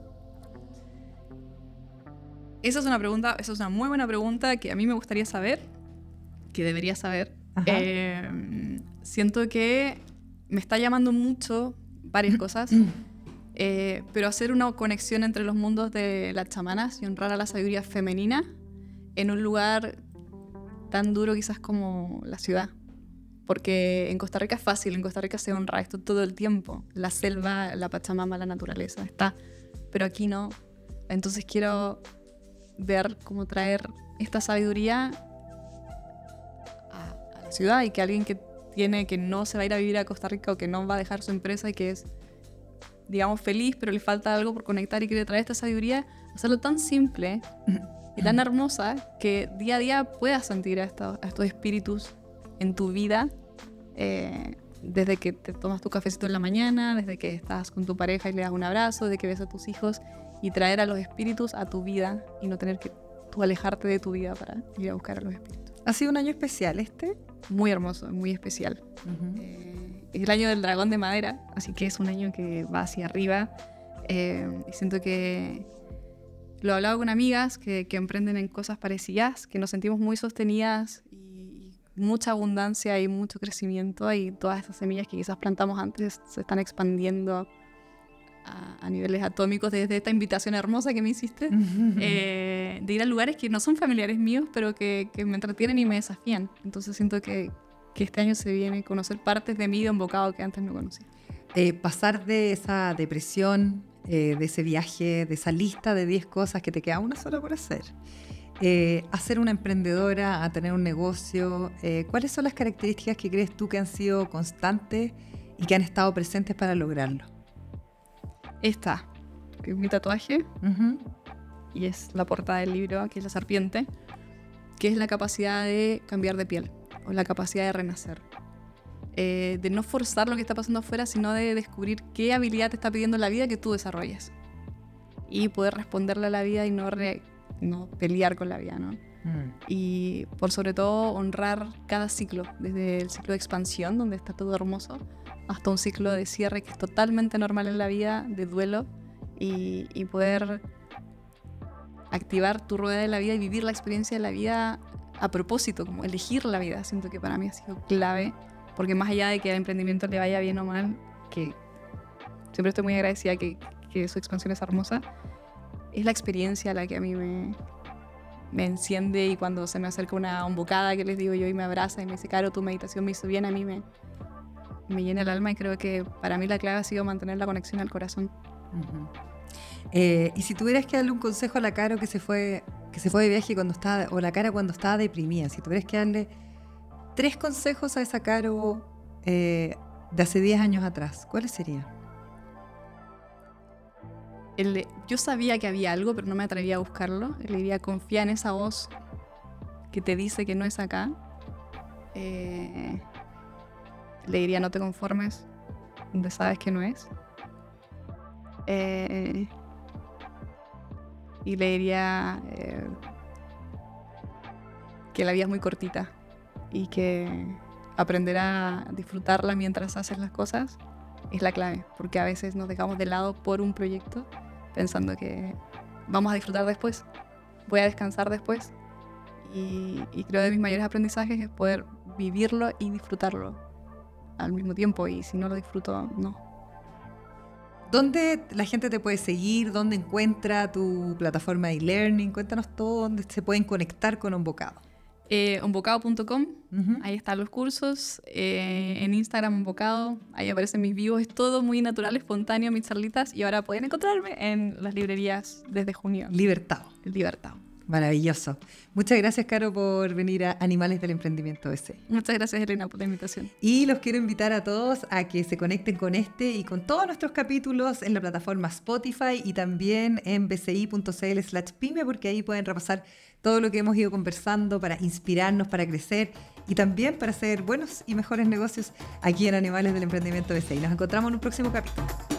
Esa es una pregunta, esa es una muy buena pregunta que a mí me gustaría saber, que debería saber. Eh, siento que me está llamando mucho varias cosas, eh, pero hacer una conexión entre los mundos de las chamanas y honrar a la sabiduría femenina en un lugar tan duro quizás como la ciudad. Porque en Costa Rica es fácil, en Costa Rica se honra esto todo el tiempo. La selva, la Pachamama, la naturaleza, está. Pero aquí no. Entonces quiero ver cómo traer esta sabiduría a, a la ciudad y que alguien que tiene, que no se va a ir a vivir a Costa Rica o que no va a dejar su empresa y que es, digamos, feliz, pero le falta algo por conectar y quiere traer esta sabiduría, hacerlo tan simple y tan hermosa que día a día puedas sentir a estos, a estos espíritus en tu vida, eh, desde que te tomas tu cafecito en la mañana, desde que estás con tu pareja y le das un abrazo, desde que ves a tus hijos, y traer a los espíritus a tu vida y no tener que tú alejarte de tu vida para ir a buscar a los espíritus. ¿Ha sido un año especial este? Muy hermoso, muy especial. Uh-huh. Eh, es el año del dragón de madera, así que es un año que va hacia arriba. Eh, y siento que lo he hablado con amigas que, que emprenden en cosas parecidas, que nos sentimos muy sostenidas y mucha abundancia y mucho crecimiento, y todas esas semillas que quizás plantamos antes se están expandiendo a, a niveles atómicos desde esta invitación hermosa que me hiciste, eh, de ir a lugares que no son familiares míos, pero que, que me entretienen y me desafían. Entonces siento que, que este año se viene a conocer partes de mí de un bocado que antes no conocía. Eh, pasar de esa depresión, eh, de ese viaje, de esa lista de diez cosas que te queda una sola por hacer, eh, a ser una emprendedora, a tener un negocio, eh, ¿cuáles son las características que crees tú que han sido constantes y que han estado presentes para lograrlo? Esta, que es mi tatuaje, uh-huh. y es la portada del libro, que es la serpiente, que es la capacidad de cambiar de piel, o la capacidad de renacer. Eh, de no forzar lo que está pasando afuera, sino de descubrir qué habilidad te está pidiendo la vida que tú desarrolles. Y poder responderle a la vida y no, re, no pelear con la vida, ¿no? Mm. Y por sobre todo honrar cada ciclo, desde el ciclo de expansión, donde está todo hermoso, hasta un ciclo de cierre que es totalmente normal en la vida, de duelo, y, y poder activar tu rueda de la vida y vivir la experiencia de la vida a propósito, como elegir la vida. Siento que para mí ha sido clave, porque más allá de que al emprendimiento le vaya bien o mal, que siempre estoy muy agradecida que, que su expansión es hermosa, es la experiencia la que a mí me, me enciende, y cuando se me acerca una embocada que les digo yo y me abraza y me dice, Caro, tu meditación me hizo bien, a mí me, me llena el alma, y creo que para mí la clave ha sido mantener la conexión al corazón. Uh-huh. Eh, y si tuvieras que darle un consejo a la Caro que se fue, que se fue de viaje cuando estaba, o la Caro cuando estaba deprimida, si tuvieras que darle tres consejos a esa Caro eh, de hace diez años atrás, ¿cuáles serían? El, yo sabía que había algo, pero no me atrevía a buscarlo. Le diría, confía en esa voz que te dice que no es acá. Eh, le diría, no te conformes donde sabes que no es. Eh, y le diría eh, que la vida es muy cortita y que aprender a disfrutarla mientras haces las cosas es la clave, porque a veces nos dejamos de lado por un proyecto pensando que vamos a disfrutar después, voy a descansar después, y, y creo que de mis mayores aprendizajes es poder vivirlo y disfrutarlo al mismo tiempo, y si no lo disfruto, no. ¿Dónde la gente te puede seguir? ¿Dónde encuentra tu plataforma de e-learning? Cuéntanos todo, dónde se pueden conectar con Embocado. Eh, embocado punto com, uh-huh. Ahí están los cursos, eh, en Instagram Embocado, ahí aparecen mis vivos, es todo muy natural, espontáneo, mis charlitas, y ahora pueden encontrarme en las librerías desde junio. Libertado. Libertado. Maravilloso. Muchas gracias, Caro, por venir a Animales del Emprendimiento B C I. Muchas gracias, Elena, por la invitación. Y los quiero invitar a todos a que se conecten con este y con todos nuestros capítulos en la plataforma Spotify y también en bci.cl slash pyme, porque ahí pueden repasar todo lo que hemos ido conversando para inspirarnos, para crecer y también para hacer buenos y mejores negocios aquí en Animales del Emprendimiento B C I. Nos encontramos en un próximo capítulo.